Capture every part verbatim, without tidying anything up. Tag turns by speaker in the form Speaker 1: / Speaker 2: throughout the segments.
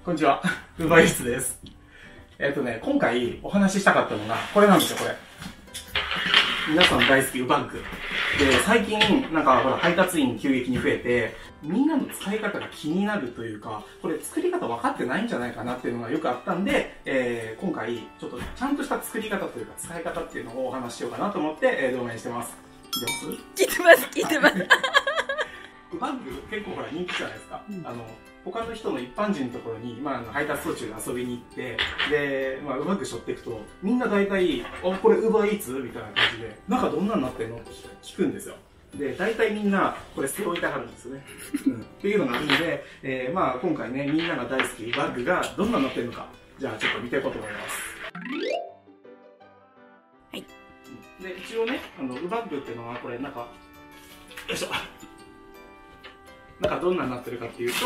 Speaker 1: こんにちは。ウーバーイーツです。えっとね、今回お話ししたかったのが、これなんですよ、これ。皆さん大好きウバッグ。で、最近、なんかほら、配達員急激に増えて、みんなの使い方が気になるというか、これ作り方分かってないんじゃないかなっていうのがよくあったんで、えー、今回、ちょっとちゃんとした作り方というか、使い方っていうのをお話ししようかなと思って、えー、動画にしてます。聞いてます？
Speaker 2: 聞いてます、聞いてます。
Speaker 1: ウバッグ結構ほら人気じゃないですか。うん、あの他の人の一般人のところに、まあ、あの配達途中で遊びに行って、で、まあ、ウバッグ背負っていくと、みんな大体、あ、これウーバーイーツみたいな感じで、中どんなになってんのって聞くんですよ。で、大体みんな、これ捨ておいたがるんですよね。うん。っていうのがあるので、えー、まあ、今回ね、みんなが大好きウバッグがどんなになってるのか、じゃあちょっと見ていこうと思います。
Speaker 2: はい。
Speaker 1: で、一応ね、あの、ウバッグっていうのは、これなんか、よいしょ。なんかどんなになってるかっていうと、はい、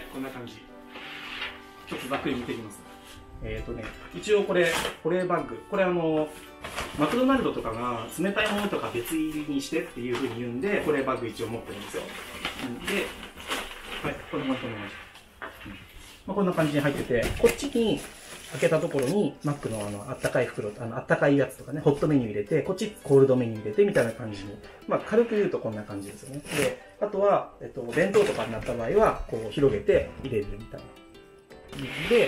Speaker 1: こんな感じ。ちょっとざっくり見ていきます。えっとね、一応これ、保冷バッグ。これあの、マクドナルドとかが冷たいものとか別入りにしてっていうふうに言うんで、保冷バッグ一応持ってるんですよ。で、はい、こんな感じ。まあ、こんな感じに入ってて、こっちに開けたところに、マックのあの、あったかい袋、あの、あったかいやつとかね、ホットメニュー入れて、こっちコールドメニュー入れてみたいな感じに。まあ、軽く言うとこんな感じですよね。で、あとは、えっと、弁当とかになった場合は、こう、広げて入れるみたいな。で、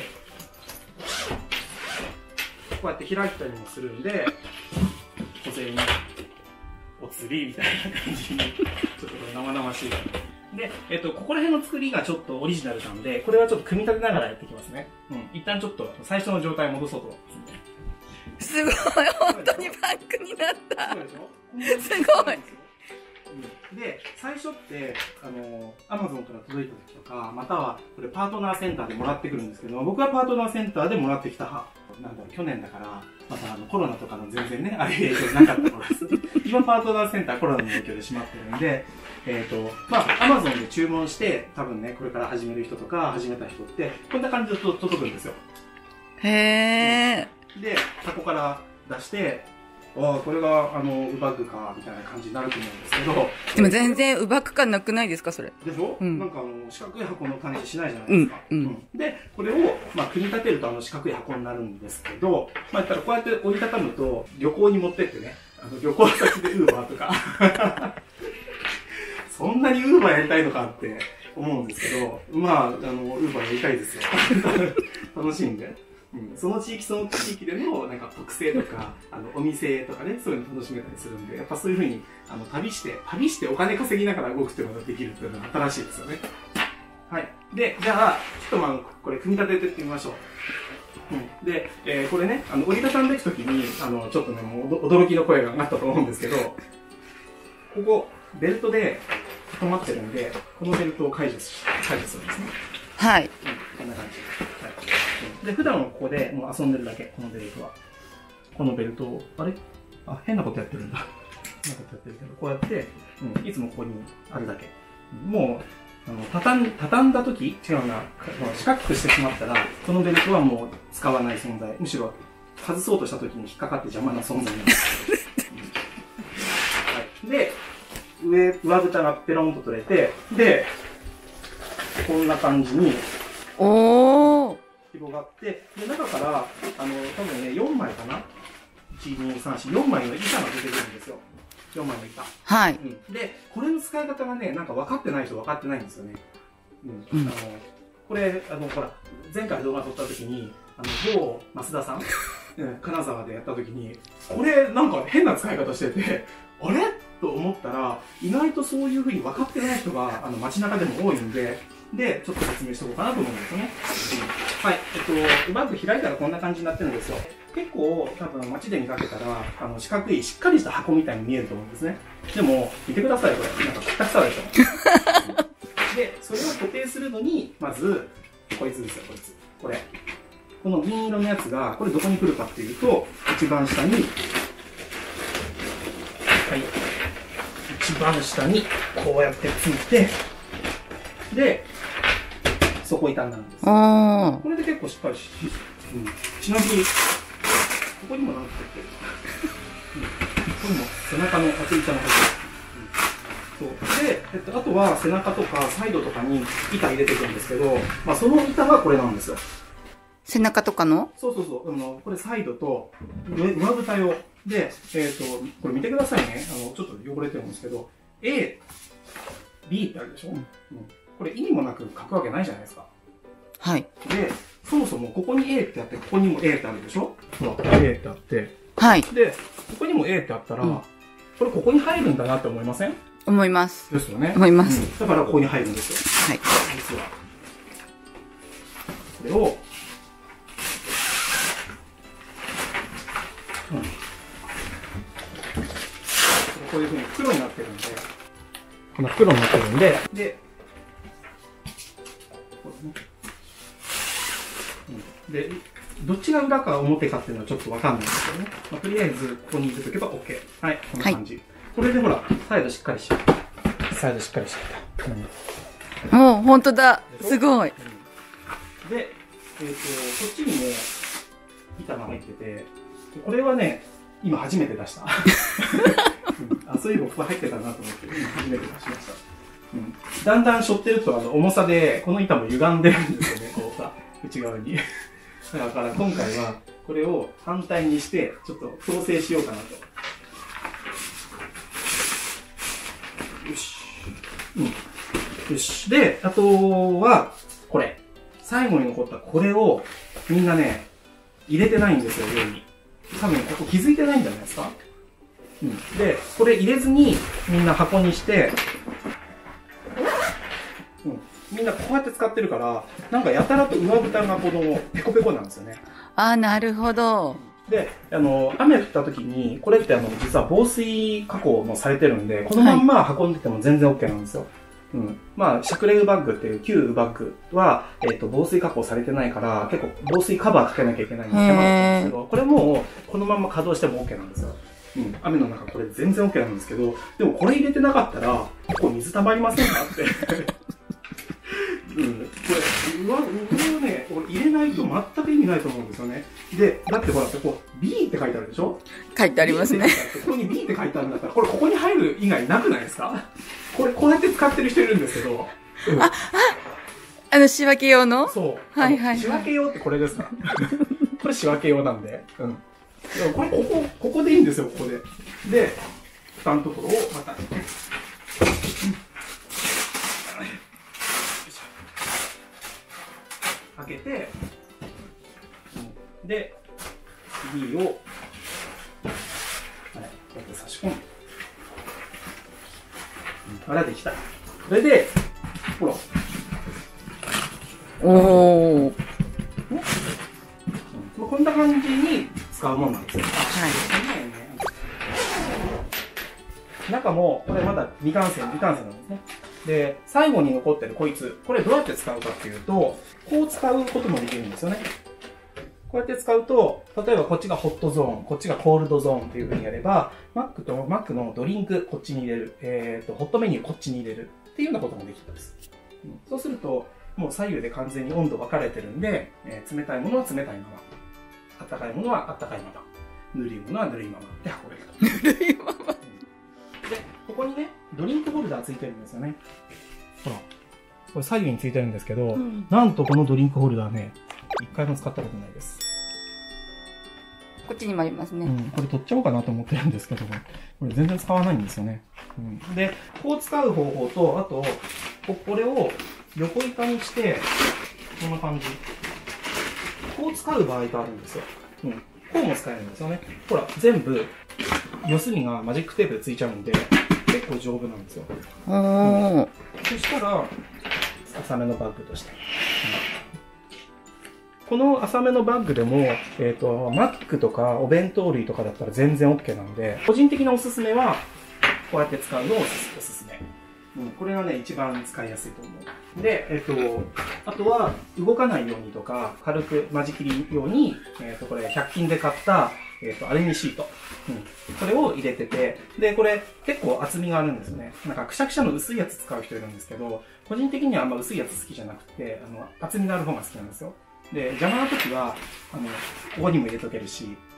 Speaker 1: こうやって開いたりもするんで、小銭にお釣りみたいな感じに、ちょっとこれ生々しい。で、えっと、ここら辺の作りがちょっとオリジナルなんで、これはちょっと組み立てながらやっていきますね。うん。一旦ちょっと最初の状態に戻そうと思います
Speaker 2: んで。すごい、本当にバッグになった。すごい。
Speaker 1: で、最初って、あの、アマゾンから届いた時とか、または、これパートナーセンターでもらってくるんですけど、僕はパートナーセンターでもらってきた、なんだろう、去年だから、またあの、コロナとかの全然ね、あれ影響なかった頃です。今パートナーセンターコロナの影響で閉まってるんで、えっと、まあ、アマゾンで注文して、多分ね、これから始める人とか、始めた人って、こんな感じで届くんですよ。
Speaker 2: へ
Speaker 1: ー。で、箱から出して、ああ、これが、あの、ウバッグか、みたいな感じになると思うんですけど。
Speaker 2: でも全然ウバッグ感なくないですか、それ。
Speaker 1: でしょ、うん、なんかあの、四角い箱の感じしないじゃないですか。うんうん、で、これを、まあ、組み立てるとあの四角い箱になるんですけど、まあ、言ったらこうやって折りたたむと、旅行に持ってってね、あの旅行先でウーバーとか。そんなにウーバーやりたいのかって思うんですけど、まあ、あの、ウーバーやりたいですよ。楽しいんで。うん、その地域その地域でのなんか特性とかあのお店とかね、そういうの楽しめたりするんで、やっぱそういうふうにあの旅して旅してお金稼ぎながら動くっていうのができるっていうのが新しいですよね。はい。で、じゃあちょっとまあこれ組み立てていってみましょう。うん、で、えー、これね、あの折りたたんでいくときにあのちょっとね、もう驚きの声が上がったと思うんですけど、ここベルトで固まってるんで、このベルトを解除し解除するんですね。
Speaker 2: はい。うん、
Speaker 1: こんな感じ。はい、で、普段はここでもう遊んでるだけ、このベルトは。このベルトを、あれあ、変なことやってるんだ。変なことやってるけど、こうやって、うん、いつもここにあるだけ。もう、あの、畳ん、畳んだ時違うな、四角くしてしまったら、このベルトはもう使わない存在。むしろ、外そうとした時に引っかかって邪魔な存在になる。はい。で、上、上蓋がペロンと取れて、で、こんな感じに、
Speaker 2: おー
Speaker 1: 広がって、で、中から、あの、多分ね、よんまいかな ?いち、に、さん、よん、よんまいの板が出てくるんですよ。よんまいの板。
Speaker 2: はい。
Speaker 1: うん。で、これの使い方がね、なんか分かってない人分かってないんですよね。うん。うん、あの、これ、あの、ほら、前回動画撮った時に、あの、某増田さん、うん、金沢でやった時に、これ、なんか変な使い方してて、あれと思ったら、意外とそういう風に分かってない人が、あの、街中でも多いんで、で、ちょっと説明しておこうかなと思うんですよね。うん、はい。えっと、バッグ開いたらこんな感じになってるんですよ。結構、多分街で見かけたら、あの、四角い、しっかりした箱みたいに見えると思うんですね。でも、見てください、これ。なんか、くったくさでしょ。で、それを固定するのに、まず、こいつですよ、こいつ。これ。この銀色のやつが、これどこに来るかっていうと、一番下に、はい。一番下に、こうやってついて、で、底板になるんです。これで結構しっかりし、うん、ちなみに、ここにもなんか入ってる。うん、ここにも背中の厚板の入ってる。うん、 そうで、えっと、あとは背中とかサイドとかに板入れていくんですけど、まあ、その板がこれなんですよ。
Speaker 2: 背中とかの
Speaker 1: そうそうそう。あの、これサイドと上上蓋用。で、えっと、これ見てくださいね。あの、ちょっと汚れてるんですけど、A、B ってあるでしょ、うん、これ意味もなく書くわけないじゃないですか。
Speaker 2: はい。
Speaker 1: で、そもそもここに A ってあって、ここにも A ってあるでしょ、ほら、A ってあって。
Speaker 2: はい。
Speaker 1: で、ここにも A ってあったら、うん、これここに入るんだなって思いません？
Speaker 2: 思います。
Speaker 1: ですよね。
Speaker 2: 思います、うん。
Speaker 1: だからここに入るんですよ。はい。実は。これを、うん、こういうふうに袋になってるんで、この袋になってるんで、で、こうね、うん、で、どっちが裏か表かっていうのはちょっとわかんないんですけどね。まあ、とりあえず、ここに入れとけば OK。はい、こんな感じ。はい、これでほら、サイドしっかりしてた。サイドしっかりして
Speaker 2: た。もう、ほんとだ。すごい。
Speaker 1: うん、で、えっ、ー、と、こっちにね、板が入ってて、これはね、今初めて出した。うん、あ、そういえばここ入ってたなと思って、今初めて出しました。うん、だんだん背負ってるとあの重さで、この板も歪んでるんですよね、こうさ、内側に。だから今回はこれを反対にして、ちょっと調整しようかなと。よし。うん。よし。で、あとは、これ。最後に残ったこれを、みんなね、入れてないんですよ、上に。多分ここ気づいてないんじゃないですか？うん。で、これ入れずに、みんな箱にして、うん。みんなこうやって使ってるから、なんかやたらと上蓋がこのペコペコなんですよね。
Speaker 2: ああ、なるほど。
Speaker 1: で、あの、雨降った時に、これってあの、実は防水加工もされてるんで、このまんま運んでても全然 OK なんですよ。はい、うん。まあ、シャクレウバッグっていう旧ウバッグは、えっと、防水加工されてないから、結構防水カバーかけなきゃいけないんで、手間なんですけど、これもう、このまま稼働しても OK なんですよ。うん。雨の中これ全然 OK なんですけど、でもこれ入れてなかったら、結構水溜まりませんかって。うん。これ、うわ、これをね、俺入れないと全く意味ないと思うんですよね。で、だってほら、ここ B って書いてあるでしょ？
Speaker 2: 書いてありますね。
Speaker 1: ここに B って書いてあるんだったら、これここに入る以外なくないですか？これこうやって使ってる人いるんですけど。
Speaker 2: うん、あ、あ、あの仕分け用の？
Speaker 1: そう。
Speaker 2: はいはい、はい。
Speaker 1: 仕分け用ってこれですか？これ仕分け用なんで。うん。でもこれここ、ここでいいんですよ、ここで。で、蓋のところをまた、うん、開けて、うん、で、B を、はい、こうやって差し込む。からできた。それで、ほら。
Speaker 2: おお。
Speaker 1: こんな感じに使うもんなんですよ。はい。中も、これまだ未完成、未完成なんですね。で、最後に残ってるこいつ、これどうやって使うかっていうと、こう使うこともできるんですよね。こうやって使うと、例えばこっちがホットゾーン、こっちがコールドゾーンっていう風にやれば、Mac と Mac のドリンクこっちに入れる、えっと、ホットメニューこっちに入れるっていうようなこともできるんです。うん、そうすると、もう左右で完全に温度分かれてるんで、えー、冷たいものは冷たいまま、温かいものは温かいまま、ぬるいものはぬるいままで運べると。ぬるいまま、うん、で、ここにね、ドリンクホルダーついてるんですよね。ほら。これ左右についてるんですけど、うん、なんとこのドリンクホルダーね、一回も使ったことないです。
Speaker 2: こっちにもありますね。
Speaker 1: うん、これ取っちゃおうかなと思ってるんですけども、これ全然使わないんですよね。うん、で、こう使う方法と、あと、これを横板にして、こんな感じ。こう使う場合があるんですよ。うん。こうも使えるんですよね。ほら、全部、四隅がマジックテープでついちゃうんで、結構丈夫なんですよ。
Speaker 2: うん、
Speaker 1: そしたら、浅めのバッグとして。うん、この浅めのバッグでも、えっと、Mac とかお弁当類とかだったら全然 OK なので、個人的なおすすめは、こうやって使うのをおすすめ。うん、これがね、一番使いやすいと思う。で、えっと、あとは、動かないようにとか、軽く間仕切りように、えっと、これ、ひゃく均で買った、えっと、アルミシート。うん。これを入れてて、で、これ、結構厚みがあるんですね。なんか、くしゃくしゃの薄いやつ使う人いるんですけど、個人的にはあんま薄いやつ好きじゃなくて、あの、厚みがある方が好きなんですよ。で、邪魔な時は、あの、ここにも入れとけるし、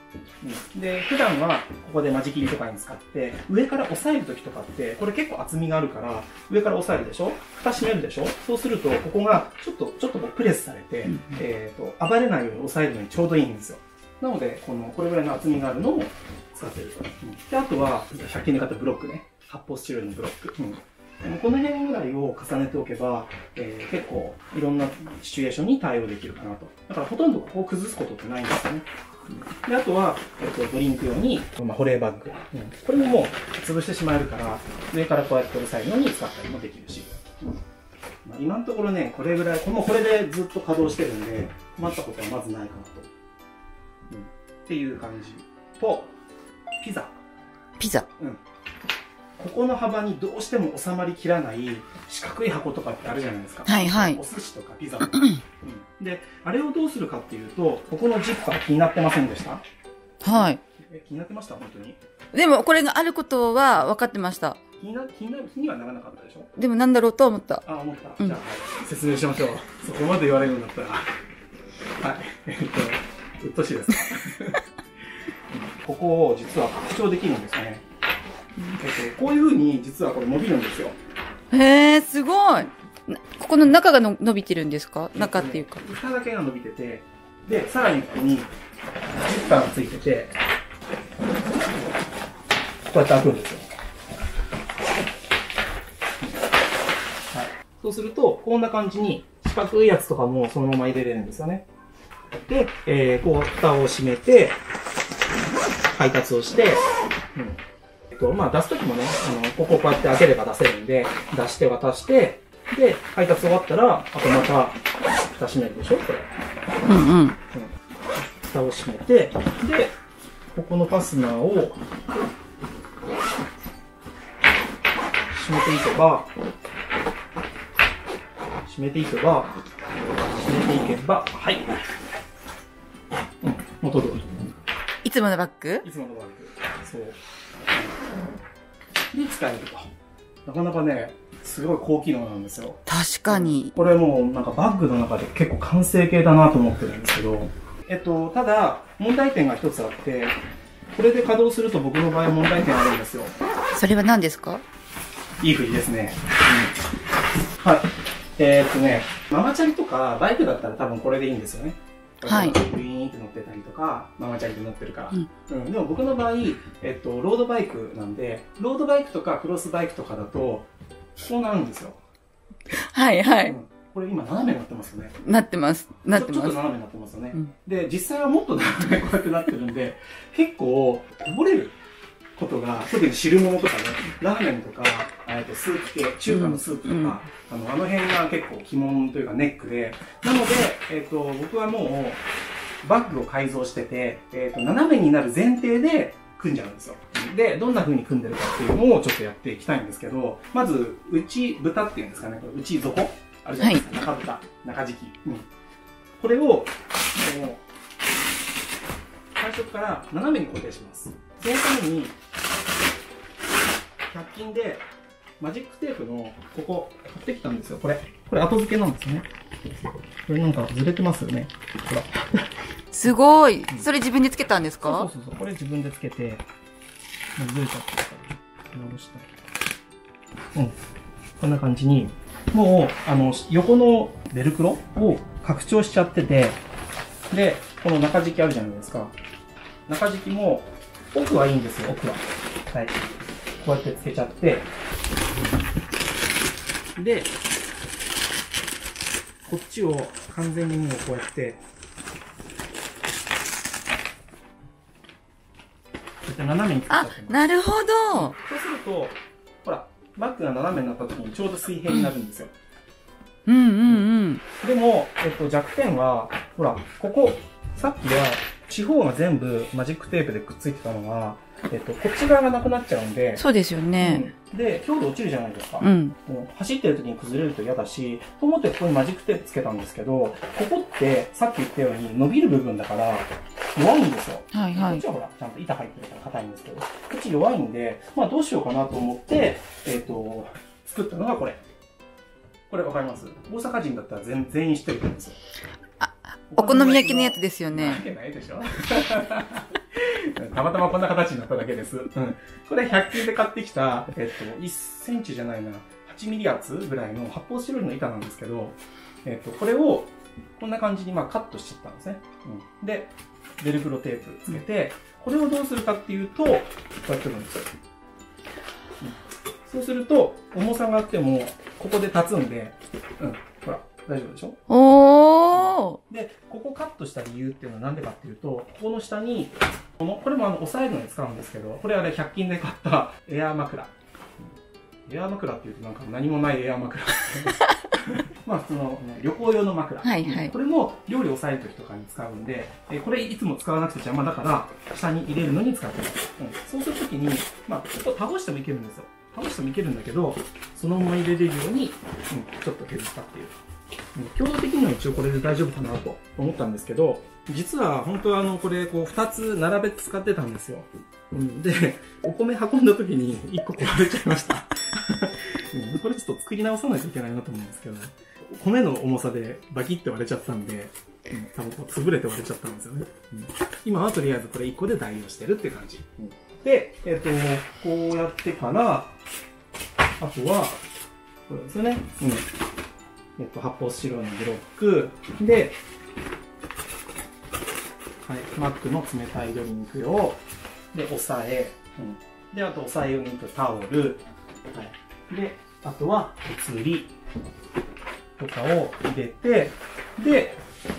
Speaker 1: うん、で、普段はここで間仕切りとかに使って、上から押さえるときとかって、これ結構厚みがあるから、上から押さえるでしょ、蓋閉めるでしょ、そうすると、ここがちょっと、ちょっとこうプレスされて、うん、えっと、暴れないように押さえるのにちょうどいいんですよ。なので、この、これぐらいの厚みがあるのを使ってると。うん、で、あとは、ひゃく均で買ったブロックね。発泡スチロールのブロック。うんこの辺ぐらいを重ねておけば、えー、結構いろんなシチュエーションに対応できるかなと。だからほとんどここを崩すことってないんですよね。で、あとは、えっと、ドリンク用に、まあ、保冷バッグ、うん。これももう潰してしまえるから、上からこうやって押さえるのに使ったりもできるし。うんまあ、今のところね、これぐらい、もうこれでずっと稼働してるんで、困ったことはまずないかなと。うん、っていう感じ。と、ピザ。
Speaker 2: ピザ。
Speaker 1: うん。ここの幅にどうしても収まりきらない四角い箱とかってあるじゃないですか。
Speaker 2: はいはい。
Speaker 1: お寿司とかピザとか。うん、で、あれをどうするかっていうと、ここのジッパー気になってませんでした？
Speaker 2: はい。
Speaker 1: え、気になってました本当に。
Speaker 2: でもこれがあることは分かってました。
Speaker 1: 気にな、気になる気にはならなかったでしょ？
Speaker 2: でもなんだろうと思った。
Speaker 1: あ、思った。うん、じゃあ、はい、説明しましょう。そこまで言われるようになったら。はい。えっと、うっとしいですかここを実は拡張できるんですね。えっと、こういう風に実はこれ伸びるんですよ。
Speaker 2: へえ、すごい。ここの中がの伸びてるんですか？中っていうか。
Speaker 1: 蓋だけが伸びてて、で、さらにここにジッパーがついてて、こうやって開くんですよ。はい。そうすると、こんな感じに四角いやつとかもそのまま入れれるんですよね。で、えー、こう蓋を閉めて、配達をして、うんまあ出すときもね、あの、ここをこうやって開ければ出せるんで、出して渡して、で、配達終わったら、あとまた、蓋閉めるでしょこれ。
Speaker 2: うんうん。うん。
Speaker 1: 蓋を閉めて、で、ここのファスナーを、閉めていけば、閉めていけば、閉めていけば、はい。うん、元通り。
Speaker 2: いつものバッグ？
Speaker 1: いつものバッグ。そう。で使えると。なかなかね、すごい高機能なんですよ。
Speaker 2: 確かに。
Speaker 1: これもうなんかバッグの中で結構完成形だなと思ってるんですけど、えっと、ただ問題点が一つあって、これで稼働すると僕の場合問題点あるんですよ。
Speaker 2: それは何ですか？
Speaker 1: いい振りですね。うん、はい。えー、っとね、ママチャリとかバイクだったら多分これでいいんですよね。
Speaker 2: はい。
Speaker 1: ウィーンって乗ってたりとか、ママチャリで乗ってるから。うん。うん、でも僕の場合、えっと、ロードバイクなんで、ロードバイクとかクロスバイクとかだと、こうなるんですよ。
Speaker 2: はいはい。
Speaker 1: うん、これ今斜めになってますよね。
Speaker 2: なってます。なってます。
Speaker 1: ちょっと斜めになってますよね。うん、で、実際はもっと斜めにこうやってなってるんで、結構、こぼれることが、特に汁物とかね、ラーメンとか、えっと、スープ系、中華のスープとか、うん、あの、あの辺が結構鬼門というかネックで、なので、えっと、僕はもう、バッグを改造してて、えっと、斜めになる前提で組んじゃうんですよ。で、どんな風に組んでるかっていうのをちょっとやっていきたいんですけど、まず、内蓋っていうんですかね、内底あるじゃないですか、はい、中蓋、中敷き。うん、これを、もう、最初から斜めに固定します。そのために、ひゃく均で、マジックテープの、ここ、買ってきたんですよ、これ。これ後付けなんですね。これなんかずれてますよね。ほら。
Speaker 2: すごい。それ自分でつけたんですか？
Speaker 1: そうそうそう。これ自分でつけて、ずれちゃってるから直したい。うん。こんな感じに、もう、あの、横のベルクロを拡張しちゃってて、で、この中敷きあるじゃないですか。中敷きも、奥はいいんですよ、奥は。はい。こうやってつけちゃって、で、こっちを完全にもうこうやって、斜めにつけちゃってます。
Speaker 2: あ、なるほど。
Speaker 1: そうすると、ほら、バッグが斜めになった時にちょうど水平になるんですよ。
Speaker 2: うんうんうん。
Speaker 1: でも、えっと、弱点は、ほら、ここ、さっきは、四方が全部マジックテープでくっついてたのが、えっと、こっち側がなくなっちゃうんで。
Speaker 2: そうですよね。
Speaker 1: うん、で、強度落ちるじゃないですか。
Speaker 2: うん。
Speaker 1: 走ってる時に崩れると嫌だし、と思ってここにマジックテープつけたんですけど、ここってさっき言ったように伸びる部分だから弱いんですよ。
Speaker 2: はいはい。
Speaker 1: こっちはほら、ちゃんと板入ってるから硬いんですけど、こっち弱いんで、まあどうしようかなと思って、えっと、作ったのがこれ。これわかります？大阪人だったら全全員知ってると思うんですよ。
Speaker 2: あ、お好み焼きのやつですよね。
Speaker 1: わけないでしょたまたまこんな形になっただけです。うん。これひゃく均で買ってきた、えっと、いっセンチじゃないな、はちミリ厚ぐらいの発泡スチロールの板なんですけど、えっと、これを、こんな感じにまあカットしちゃったんですね。うん。で、ベルクロテープつけて、これをどうするかっていうと、こうやってるんですよ。うん、そうすると、重さがあっても、ここで立つんで、うん、ほら、大丈夫でしょ？
Speaker 2: おー。
Speaker 1: で、ここカットした理由っていうのはなんでかっていうと、ここの下に、この、これもあの、押さえるのに使うんですけど、これあれひゃく均で買ったエアー枕。エアー枕っていうとなんか何もないエアー枕。まあ、その、ね、旅行用の枕。
Speaker 2: はいはい。
Speaker 1: これも料理を抑える時とかに使うんで、えこれいつも使わなくて邪魔だから、下に入れるのに使ってます。うん、そうするときに、まあ、ちょっと倒してもいけるんですよ。倒してもいけるんだけど、そのまま入れれるように、うん、ちょっと削ったっていう。強度的には一応これで大丈夫かなと思ったんですけど、実は本当はあの、これこうふたつ並べて使ってたんですよ。うん、で、お米運んだ時にいっこ壊れちゃいました。うん、これちょっと作り直さないといけないなと思うんですけど、米の重さでバキッて割れちゃったんで、うん、多分こう潰れて割れちゃったんですよね。うん、今はとりあえずこれいっこで代用してるって感じ。うん、で、えっと、こうやってから、あとは、これですよね。うんえっと、発泡スチロールのブロックで、はい、マックの冷たいドリンク用で、押さえ、うん、で、あと押さえ用にタオル、はい、で、あとはお釣りとかを入れて、で、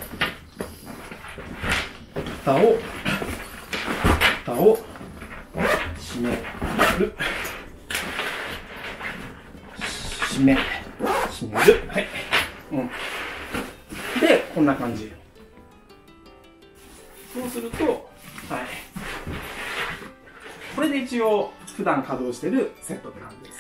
Speaker 1: 蓋を、蓋を閉める。閉め、閉める。はい。うん。で、こんな感じ。そうすると、はい。これで一応、普段稼働してるセットって感じです。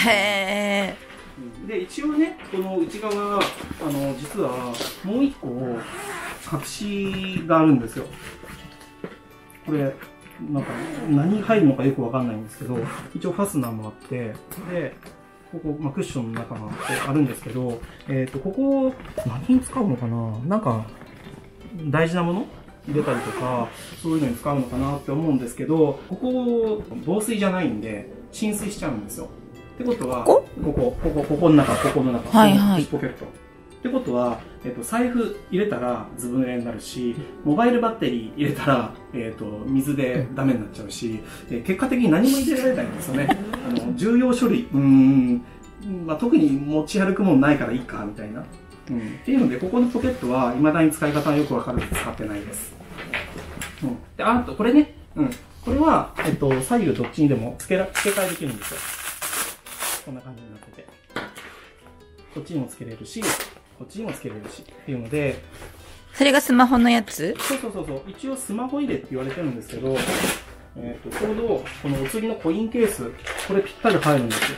Speaker 2: へ
Speaker 1: ー。で、一応ね、この内側、あの、実は、もう一個、隠しがあるんですよ。これ、なんか、何入るのかよくわかんないんですけど、一応ファスナーもあって、で、ここ、まあ、クッションの中があるんですけど、えっと、ここ、何に使うのかななんか、大事なもの入れたりとか、そういうのに使うのかなって思うんですけど、ここ、防水じゃないんで、浸水しちゃうんですよ。ってことは、ここ、ここ、ここ、ここの中、ここの中、
Speaker 2: はいはい、
Speaker 1: ポケット。ってことは、えっと、財布入れたらずぶ濡れになるし、モバイルバッテリー入れたら、えっと、水でダメになっちゃうし、え結果的に何も入れられないんですよね。あの、重要書類、うーん、まあ、特に持ち歩くもんないからいいか、みたいな。うん。っていうので、ここのポケットは、未だに使い方がよくわかるんで使ってないです。うん。で、あと、これね、うん。これは、えっと、左右どっちにでも付けら、付け替えできるんですよ。こんな感じになってて。こっちにも付けれるし、こっちにもつけれるしっていうので、
Speaker 2: それがスマホのやつ？
Speaker 1: そうそうそうそう。一応スマホ入れって言われてるんですけど、えっと、ちょうどこのお釣りのコインケース、これぴったり入るんですよ。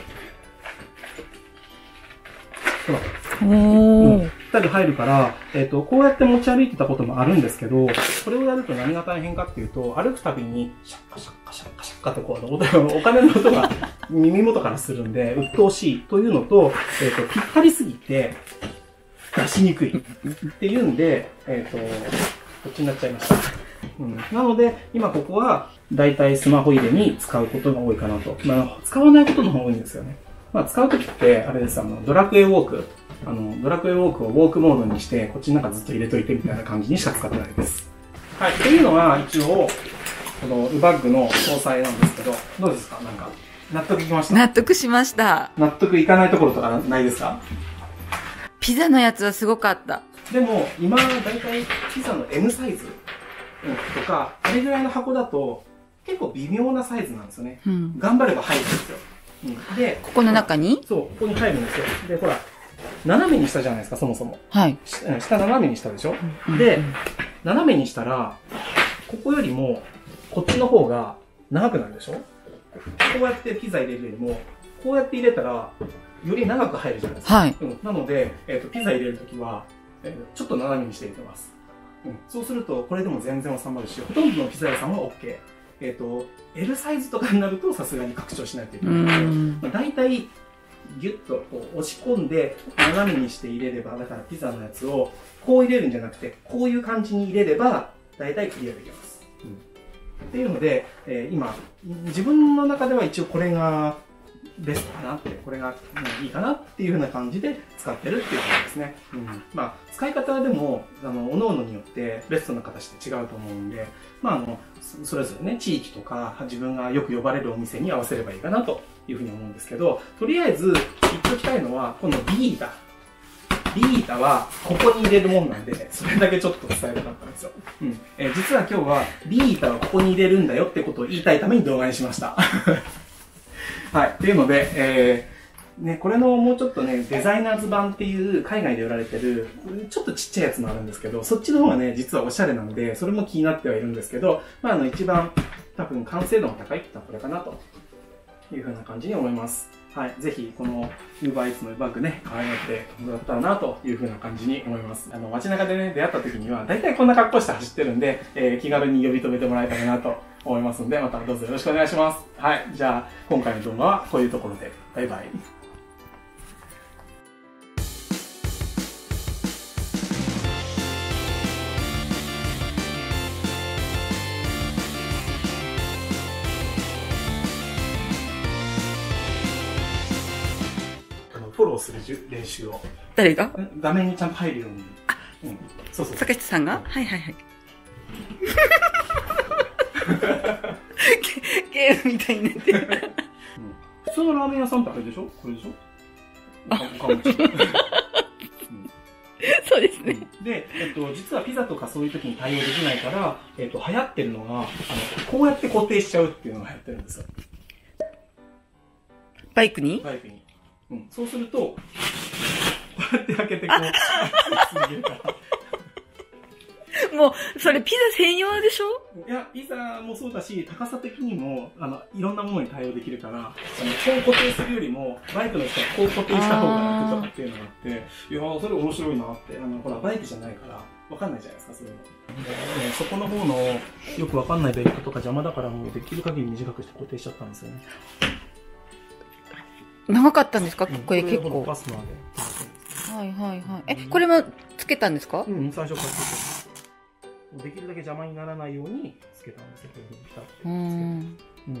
Speaker 1: ほら。
Speaker 2: おー。
Speaker 1: うん、ぴったり入るから、えっと、こうやって持ち歩いてたこともあるんですけど、これをやると何が大変かっていうと、歩くたびに、シャッカシャッカシャッカシャッカってこう、お金の音が耳元からするんで、鬱陶しいというのと、えっと、ぴったりすぎて、出しにくいっていうんで、えっと、こっちになっちゃいました。うん、なので、今ここは、だいたいスマホ入れに使うことが多いかなと。まあ、使わないことの方が多いんですよね。まあ、使うときって、あれです、あの、ドラクエウォーク。あの、ドラクエウォークをウォークモードにして、こっちの中ずっと入れといてみたいな感じにしか使ってないです。はい。っていうのは、一応、このウバッグの搭載なんですけど、どうですか？なんか、納得いきました？
Speaker 2: 納得しました。
Speaker 1: 納得いかないところとかないですか？
Speaker 2: ピザのやつはすごかった。
Speaker 1: でも、今、だいたいピザの エム サイズ、うん、とか、あれぐらいの箱だと、結構微妙なサイズなんですよね。うん、頑張れば入るんですよ。うん、で、
Speaker 2: ここの中に？
Speaker 1: そう、ここに入るんですよ。で、ほら、斜めにしたじゃないですか、そもそも。
Speaker 2: はい。
Speaker 1: 下斜めにしたでしょ、うん、で、斜めにしたら、ここよりも、こっちの方が長くなるでしょ？こうやってピザ入れるよりも、こうやって入れたら、より長く入るじゃないですか。
Speaker 2: はい。
Speaker 1: うん、なので、えっと、ピザ入れるときは、えー、ちょっと斜めにして入れてます。うん。そうすると、これでも全然収まるし、ほとんどのピザ屋さんは OK。えっと、L サイズとかになると、さすがに拡張しないといけないので、まあ、大体、ギュッとこう押し込んで、斜めにして入れれば、だからピザのやつを、こう入れるんじゃなくて、こういう感じに入れれば、大体クリアできます。うん。 っていうので、えー、今、自分の中では一応これがベストかなって、これがいいかなっていう風な感じで使ってるっていう感じですね。うん。まあ、使い方でも、あの、各々によってベストな形って違うと思うんで、まあ、あの、それぞれね、地域とか、自分がよく呼ばれるお店に合わせればいいかなというふうに思うんですけど、とりあえず言っておきたいのは、このビータ。ビータはここに入れるもんなんで、それだけちょっと伝えたかったんですよ。うん。えー、実は今日はビータはここに入れるんだよってことを言いたいために動画にしました。はい。っていうので、えー、ね、これのもうちょっとね、デザイナーズ版っていう海外で売られてる、ちょっとちっちゃいやつもあるんですけど、そっちの方がね、実はおしゃれなので、それも気になってはいるんですけど、まあ、あの、一番多分完成度が高いってのはこれかなというふうな感じに思います。はい。ぜひ、この UberEats のバッグね、可愛がってもらったらなというふうな感じに思います。あの、街中でね、出会った時には、だいたいこんな格好して走ってるんで、えー、気軽に呼び止めてもらえたらなと思いますので、またどうぞよろしくお願いします。はい。じゃあ、今回の動画はこういうところで。バイバイ。フォローする練習を。
Speaker 2: 誰が？
Speaker 1: 画面にちゃんと入るように。うん。そうそう。
Speaker 2: 坂下さんが？はいはいはい。ゲームみたいになってる。
Speaker 1: 普通のラーメン屋さんってあれでしょ？これでしょ？あ、
Speaker 2: そうですね。
Speaker 1: で、えっと、実はピザとかそういう時に対応できないから、えっと、流行ってるのが、あの、こうやって固定しちゃうっていうのが流行ってるんですよ。
Speaker 2: バイクに？
Speaker 1: バイクに。うん。そうすると、こうやって開けてこう、続けるから。
Speaker 2: もう、それピザ専用でしょ？
Speaker 1: いや、ピザもそうだし、高さ的にも、あの、いろんなものに対応できるから、あの、こう固定するよりも、バイクの人はこう固定した方が楽とかっていうのがあって、いやー、それ面白いなって。あの、ほら、バイクじゃないから、わかんないじゃないですか、そういうの。ね、そこの方の、よくわかんないベルトとか邪魔だから、もうできる限り短くして固定しちゃったんですよね。
Speaker 2: 長かったんですか？
Speaker 1: うん、
Speaker 2: これ結構。
Speaker 1: ファスナーで。
Speaker 2: はいはいはい。え、これもつけたんですか？
Speaker 1: うん、最初からつけて。できるだけ邪魔にならないようにつけたんですよ、こういうふうにピタッて。うん。うん。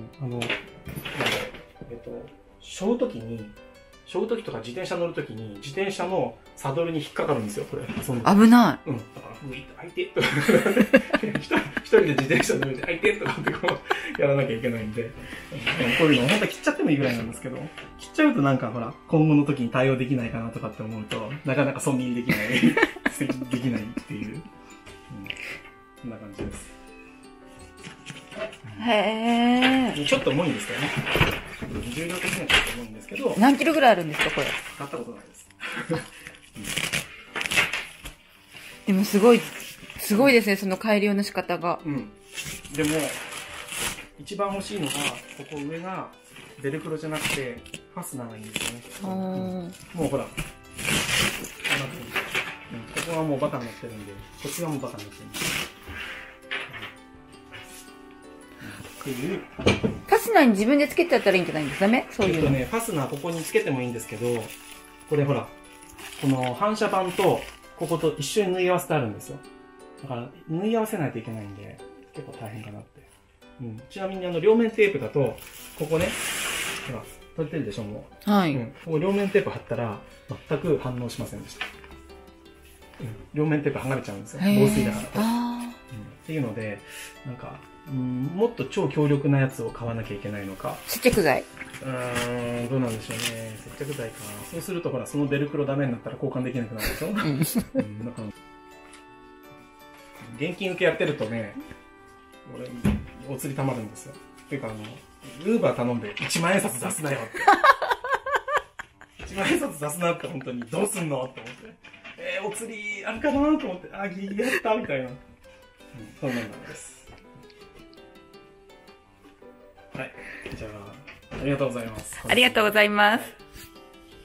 Speaker 1: あの、なんだろう、えっと、背負うときに、背負うときとか自転車乗るときに、自転車のサドルに引っかかるんですよ、これ。
Speaker 2: 危ない。
Speaker 1: うん。だから、うい、開いてとか、一人で自転車乗るで開いてとかってこう、やらなきゃいけないんで、うん、こういうの本当は切っちゃってもいいぐらいなんですけど、切っちゃうとなんかほら、今後の時に対応できないかなとかって思うと、なかなか損切りできない、できないっていう。うん、こんな感じです。
Speaker 2: へー。
Speaker 1: ちょっと重いんですけどね。重量的にはちょっと重いんですけど。
Speaker 2: 何キロぐらいあるんですか、これ。
Speaker 1: 買ったことないです。
Speaker 2: でもすごい、すごいですね、その改良の仕方が。
Speaker 1: うん。でも、一番欲しいのが、ここ上が、ベルクロじゃなくて、ファスナーがいいんですよね。うん、もうほら、こんな風に。ここはもうバカになってるんで、こっちはもうバカになってるんで。っていう。
Speaker 2: ファスナーに自分でつけてやったらいいんじゃないんですかね？そういうの。
Speaker 1: えっとね、ファスナーここにつけてもいいんですけど、これほら、この反射板と、ここと一緒に縫い合わせてあるんですよ。だから、縫い合わせないといけないんで、結構大変かなって。うん。ちなみにあの、両面テープだと、ここね、ほら、取れてるでしょ、も
Speaker 2: う。はい。
Speaker 1: うん。ここ両面テープ貼ったら、全く反応しませんでした。うん。両面テープ剥がれちゃうんですよ。防水だから。ああ。うん。っていうので、なんか、うん、もっと超強力なやつを買わなきゃいけないのか。
Speaker 2: 接着剤。
Speaker 1: うーん、どうなんでしょうね。接着剤か。そうするとほら、そのベルクロダメになったら交換できなくなるでしょ。うん。うん、だから、現金受けやってるとね、俺、お釣り溜まるんですよ。っていうかあの、ウーバー頼んでいちまん円札出すなよって。いちまん円札出すなって本当に、どうすんのって思って。えー、お釣りあるかなと思って、あ、ギリギリやったみたいな。うん、そんなんなんです。はい。じゃあ、ありがとうございます。
Speaker 2: ありがとうございます。